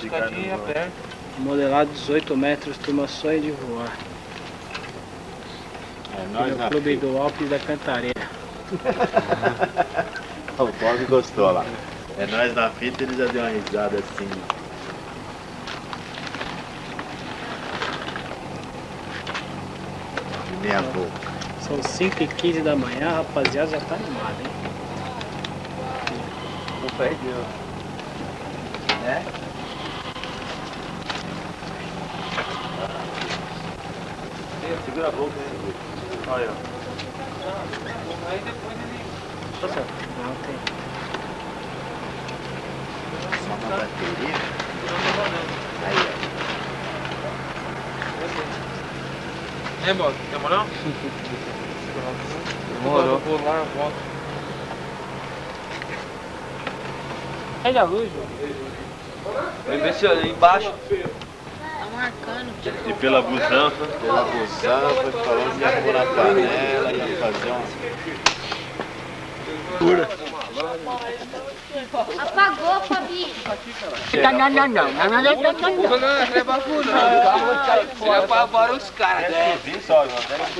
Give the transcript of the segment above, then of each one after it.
escadinha perto. Modelado 18 metros, turma Sonho de Voar. É nóis no clube do Alpes da Cantareira. O Bob gostou lá. É nós na fita, ele já deu uma risada assim. De meia boca. São 5h15 da manhã, rapaziada, já tá animado, hein? Não perdeu. É? Segura a boca, né? Olha. Aí depois ele... Não tem. Só uma bateria. Aí, ó. É, Bob? Demorou? Demorou. Vou lá, volto. Olha a luz, Vem ver se ali embaixo. Tá marcando. E pela busanfa? Pela busanfa, foi falando que ia pôr na panela, ia fazer uma... Pura. Apagou, Fabinho. Não é bagulho, não. Ele apavora os caras. Vim só, João.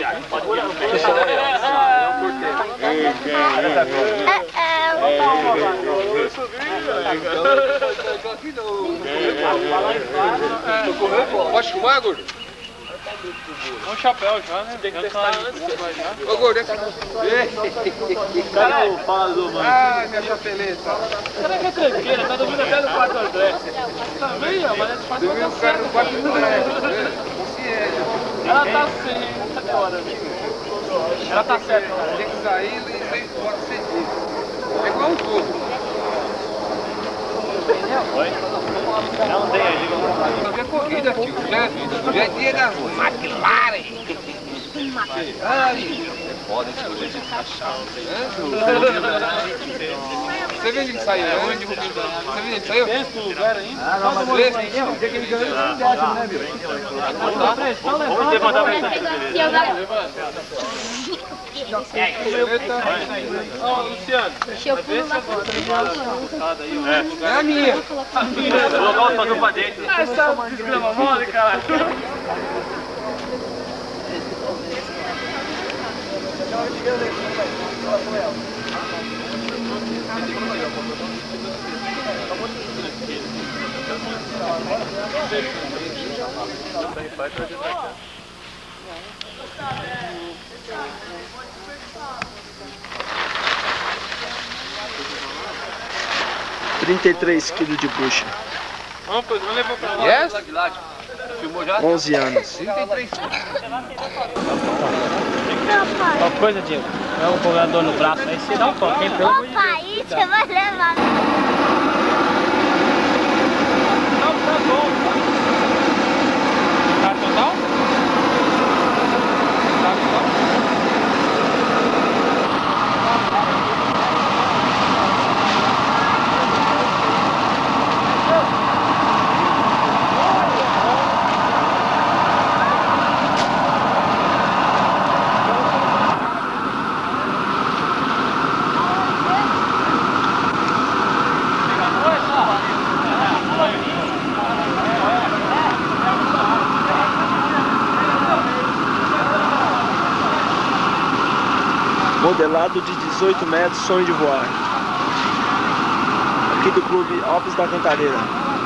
Pode fumar, gordo? Um chapéu já, né? Tem que testar antes. Ô, gordo, é que... Cadê o pau do mano? Ah, minha chapeleta. Será que é tranqueira? Tá dormindo até no quarto André. Também, ó, mas esse quarto Dormiu tá o cara no quarto do André. Ela tá sem... Cadê a hora? Ela tá certa. Tem que sair e pode ser dito. É igual um fogo. Oi? Não tem ali, vamos lá. Fazer corrida, tio. Já é dia da McLaren. Pode escolher de cachorro. Você viu onde saiu? Você viu onde saiu? Pensa no lugar ainda? Ah, não, mas esse dia que ele ganhou, ele não desce, né, meu? Vamos ter que mandar mensagem pra Ó, Luciano. Deixa eu pulo na foto. É a minha. Vou colocar o fator pra dentro. Essa desgrama mole, cara. Vai trazer pra cá. 33 quilos de bucha. Vamos levar pra lá. Yes? Filmou já? 11 anos. 33. Qual coisa, Diego? É um cobrador no braço, aí você dá um toque, hein? Pelo amor de Deus. Opa, aí você vai levar. Não, tá bom. Tá total? Tá total? Modelado de 18 metros, Sonho de Voar. Aqui do clube Alpes da Cantareira.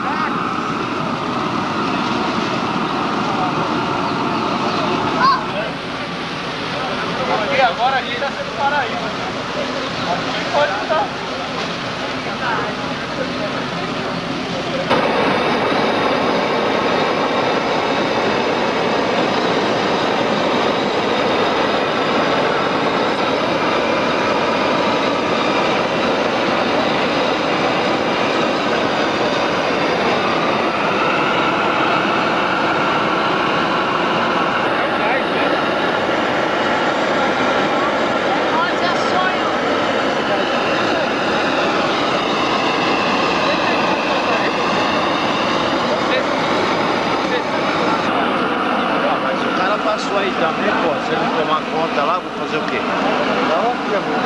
Aqui agora a gente tá sendo Paraíba. Pode estar. Passou aí também, pô. Se ele não tomar conta lá, vou fazer o quê? Não, aqui, amor.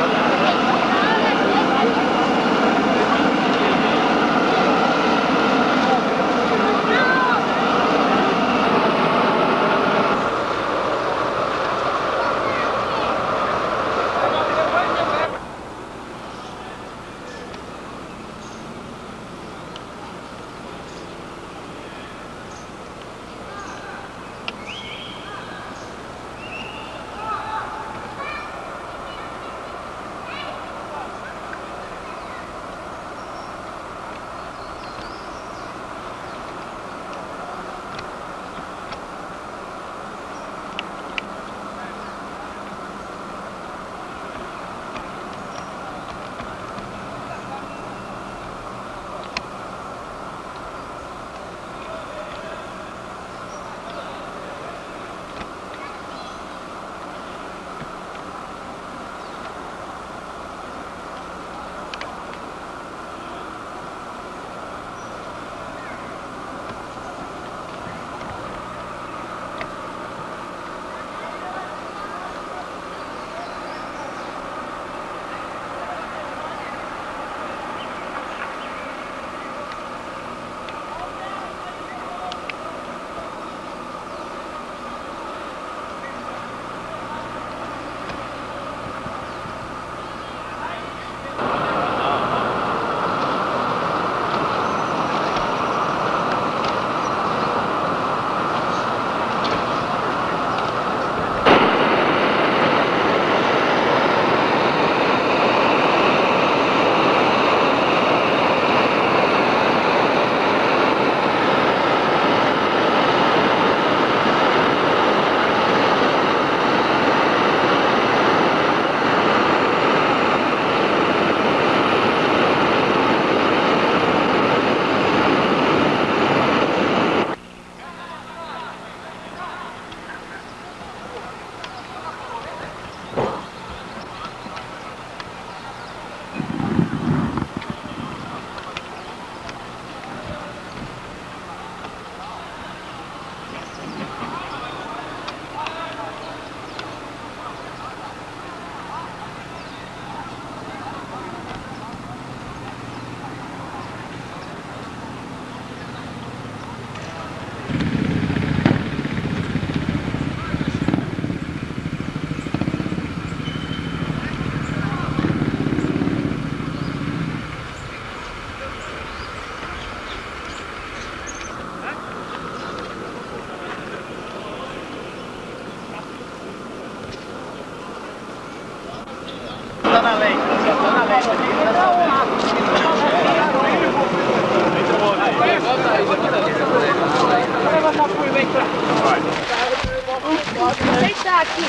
Vou deitar aqui.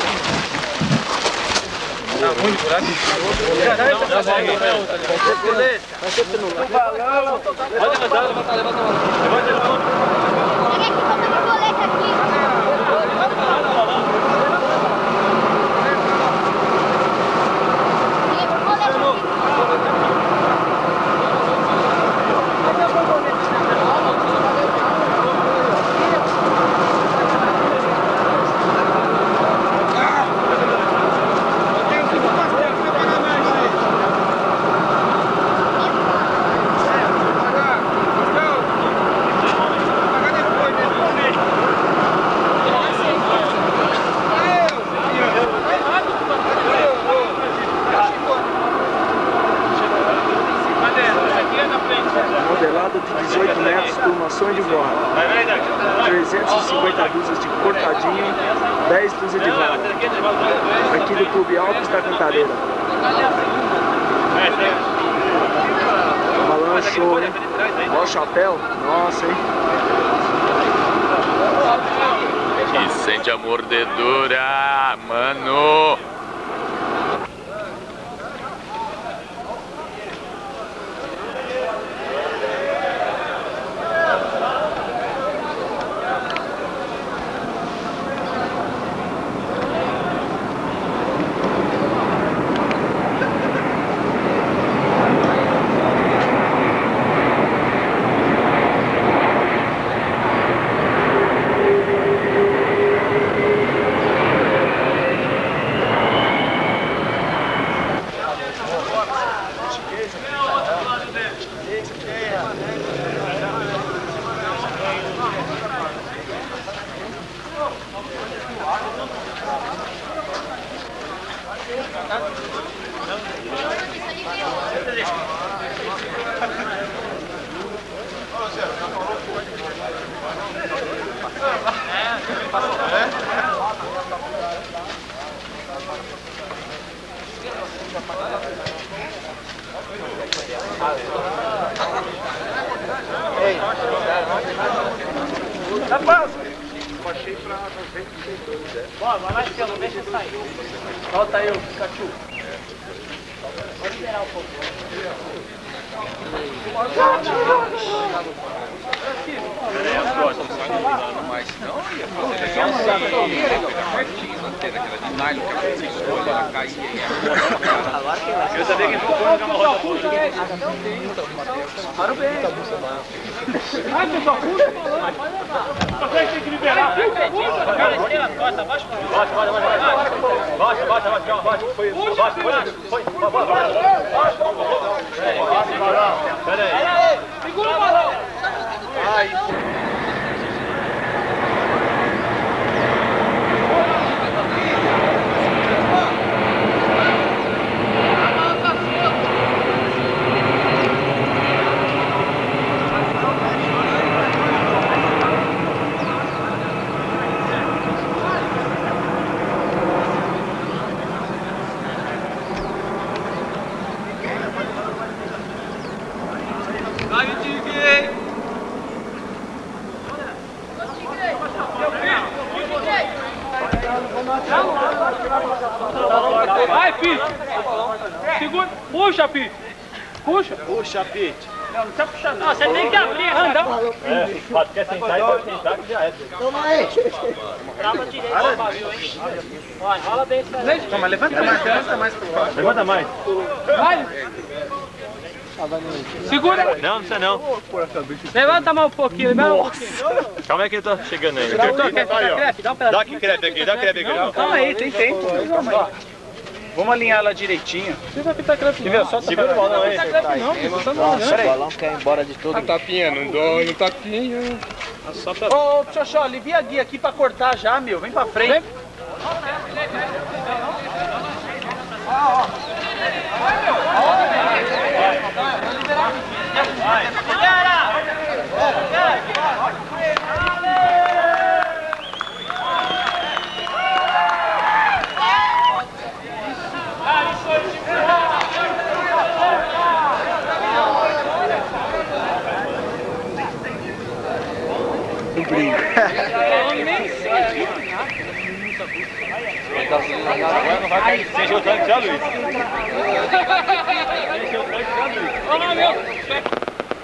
Tá muito por aqui. Peguei aqui, bota meu colete aqui. Peguei meu colete aqui. Modelado de 18 metros, turma Sonho de Voar. 350 dúzias de cortadinho, 10 dúzias de vara. Aqui do Clube Alpes da Cantareira. Balanço show, hein? Ó o chapéu, nossa, hein? E sente a mordedura, mano. Rapaz! Eu achei pra 96. Bora, vai mais cedo, não deixa sair. Solta aí o Pikachu. Pode liberar um pouco. Mas não ia fazer legal. Pertinho, antena, aquela de nylon, que você escolhe, ela caía. Eu sabia que ficou no carro roda puxa. Para o bem. Ai, pessoal, puxa. Você tem que liberar. Bota, abaixa. Segura o balão. Vai, Pete! Segura! Puxa, Pete! Puxa! Puxa, Pete. Não, não precisa puxar não. Não, você tem que abrir, randão. Quer sentar e pode sentar que já é. Trava direito, viu, hein? Ó, enrola bem isso aí. Toma, levanta mais pro lado. Levanta mais. Vai! Segura! Não, não precisa não. Levanta mais um pouquinho, libera um pouquinho. Calma aí que ele tá chegando aí. Dá um pedaço. Dá que crepe aqui, dá crepe aqui. Calma aí, tem tempo. Calma aí. Vamos alinhar ela direitinho. Você vai pintar crepe, não. Viu? Só segura o balão aí. O balão quer ir embora de tudo. Tapinha, não dói, no tapinha. Ô, Xoxó, alivia a guia aqui pra cortar já, meu. Vem pra frente. um brilho. Você encheu o tanque já, Luiz? Você encheu o tanque já, Luiz? Olha lá, meu!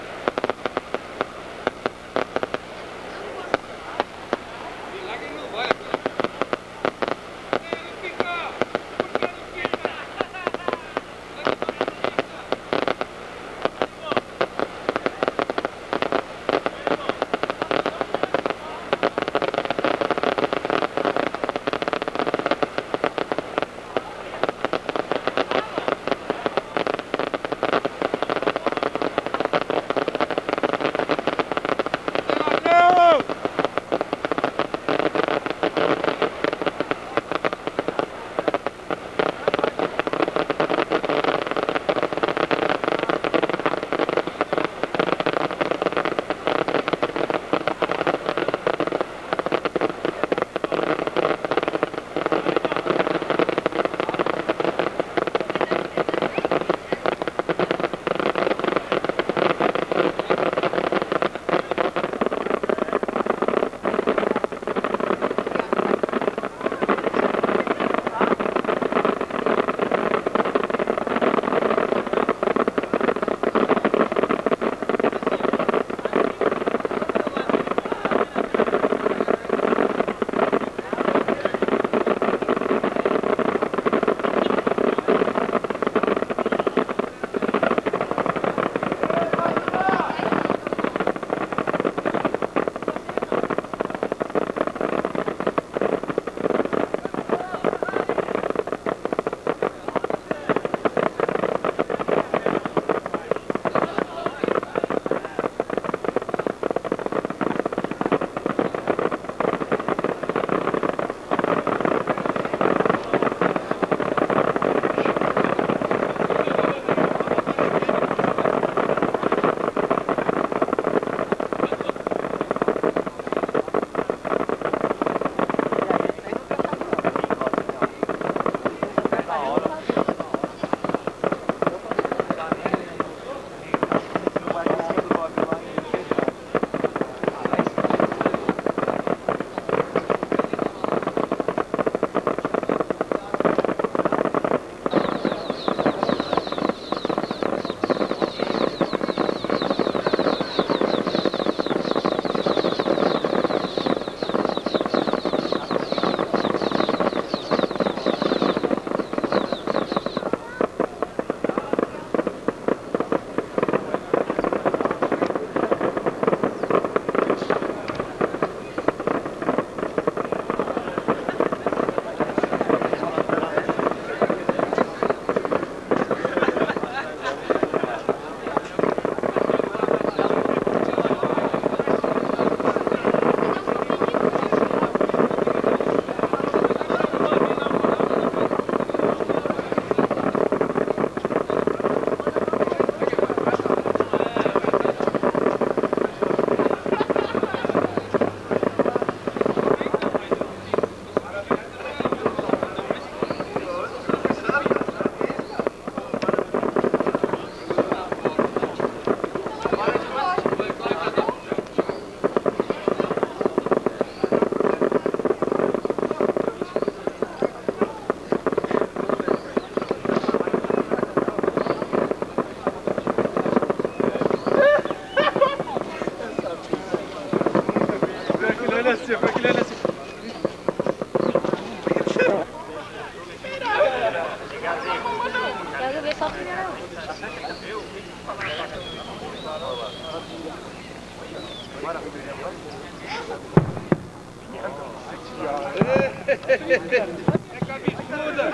É cabeçuda!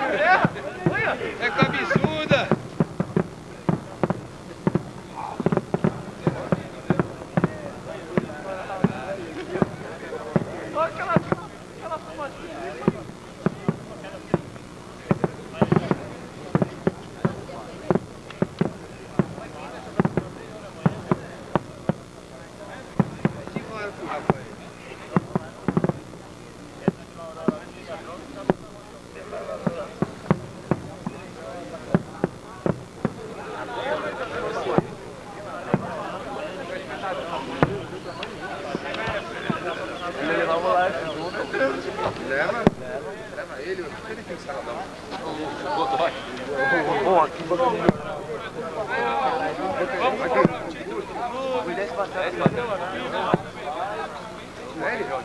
É cabeçuda! Olha aquela fumacinha. Leva ele, ele tem saladão. Bom, aqui Sério?